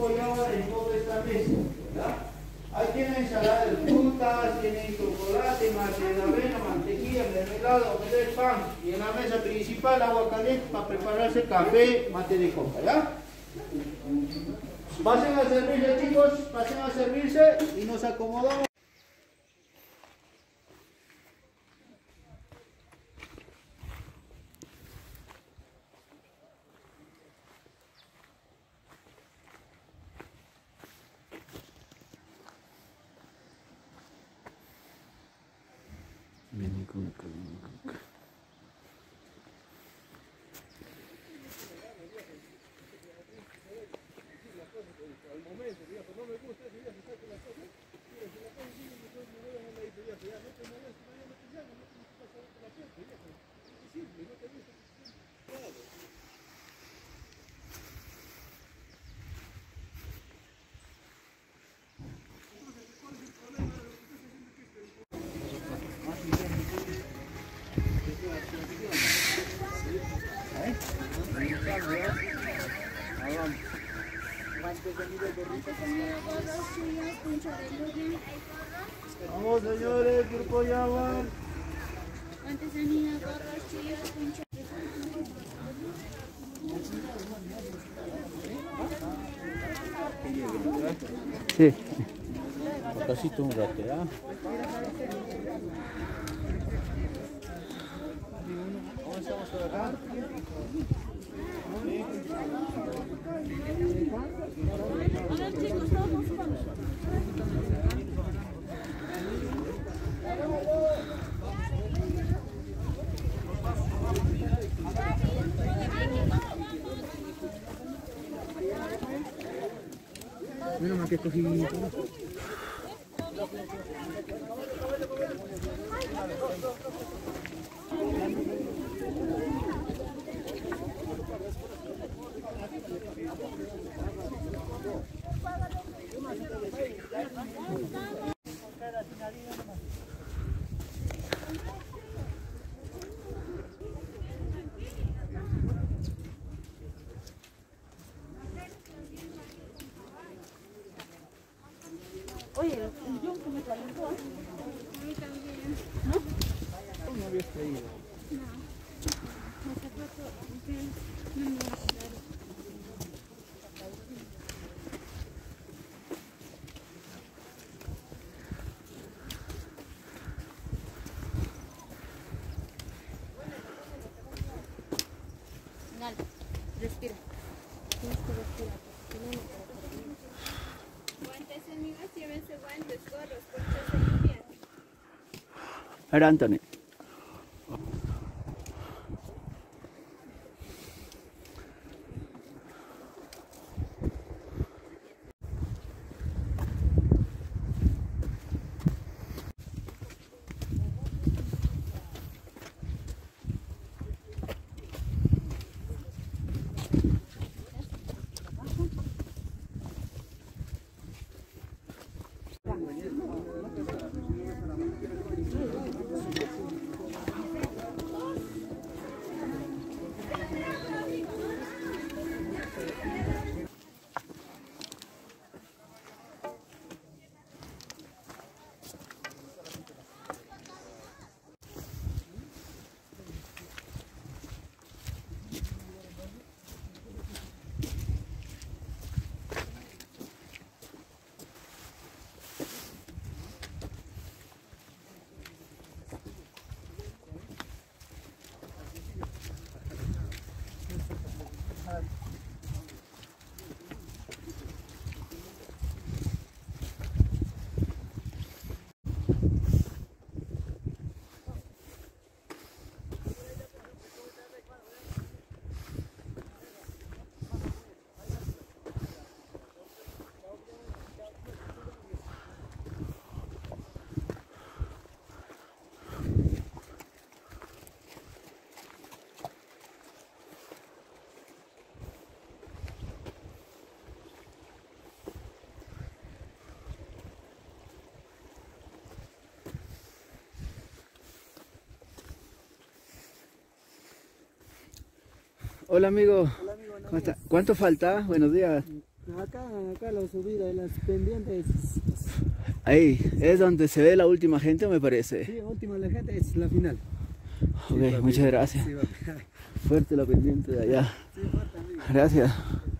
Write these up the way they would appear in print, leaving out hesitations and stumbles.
grupo Java en toda esta mesa, ¿ya? Ahí tienen ensalada de frutas, tienen chocolate, mate de avena, mantequilla, mermelada, omelette, pan. Y en la mesa principal agua caliente para prepararse café, mate de coca, ¿ya? Pasen a servirse, chicos, pasen a servirse y nos acomodamos. Viene con coca. Vamos señores, grupo Java. Sí. Casito un rato, ¿ya? ¿Cómo estamos por acá? Menos mal que escogí. Oye, el yunque me calentó. A mí también. ¿No? No habías traído. No. Me sacó todo. No me va a dar. Inhala. Respira. Tienes que respirar. Si no, no puedo dormir. Guantes, amigas, llévense guantes, gorros, porque se limpian. Era Anthony. Hola amigo. Hola amigo, ¿Cómo está? ¿Cuánto falta? Buenos días. Acá la subida de las pendientes. Ahí, es donde se ve la última gente, me parece. Sí, última la gente es la final. Ok, Sí, muchas gracias. Sí, Fuerte la pendiente de allá. sí, fuerte, amigo. Gracias.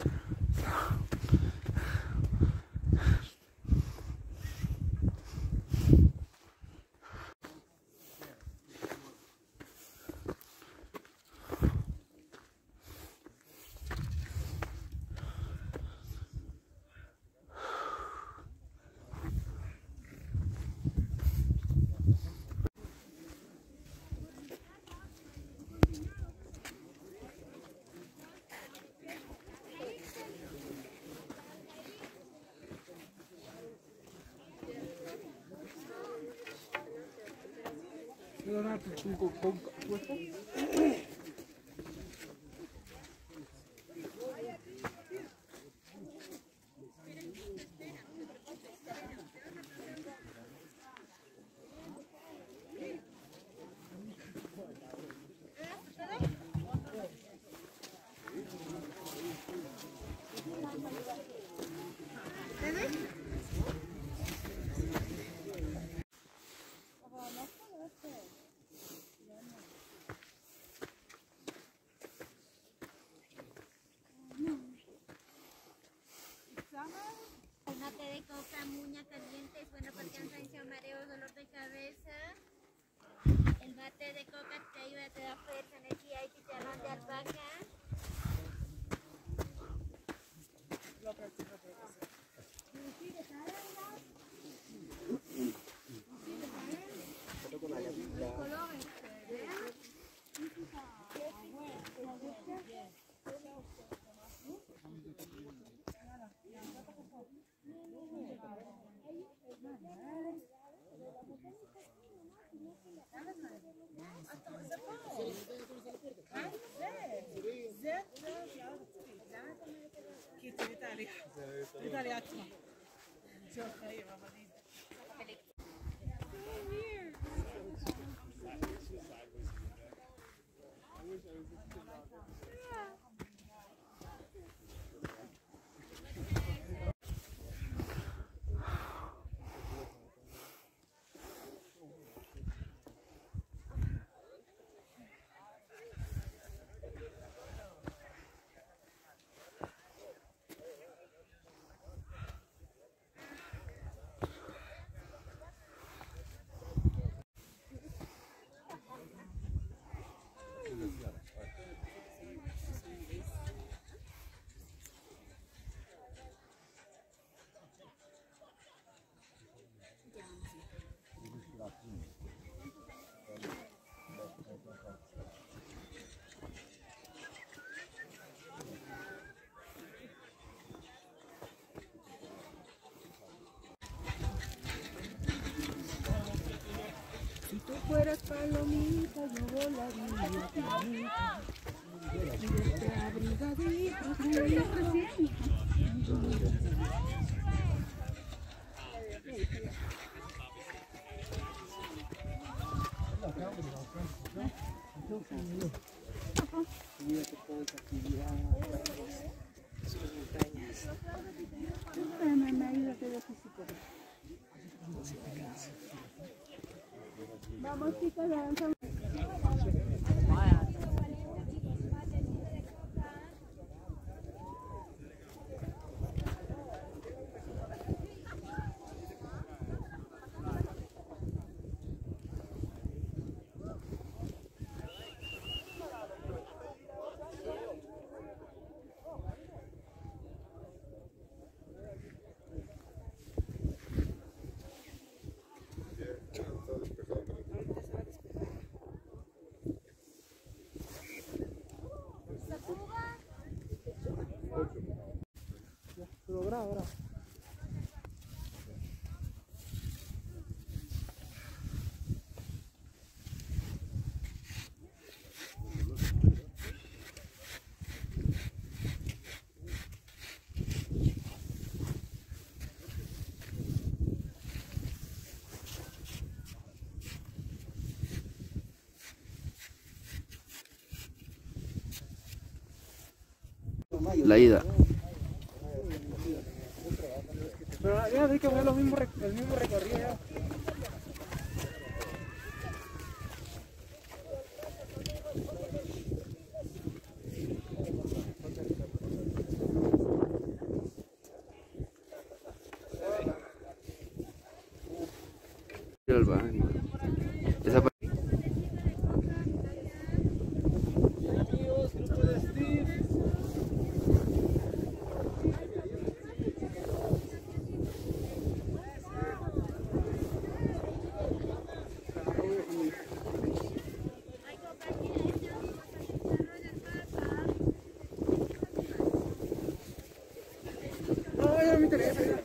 El mate de coca, muña caliente, es bueno para cansancio, mareo, dolor de cabeza. El mate de coca te ayuda, te da fuerza, energía y chicharrón de albahaca. Si tú fueras palomita, yo volaría. Te abrigadito, Vamos, chicos, avanzamos. La ida. Ya vi que fue el mismo recorrido ya. Al baño. Esa parte. Amigos, grupo de Steve. No, ya no me interesa. Ya.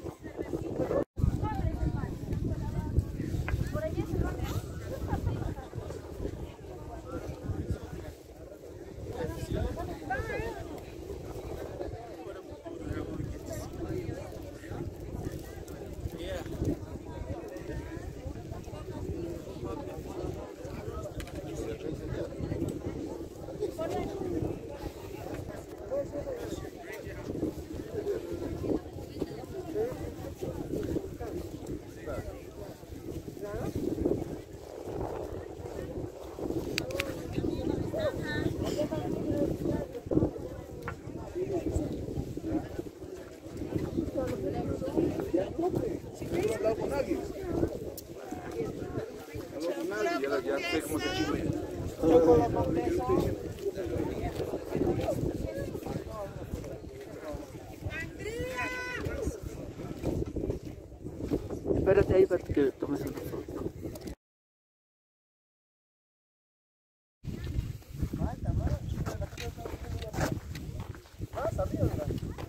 Espérate ahí para que tomes una foto. Más arriba,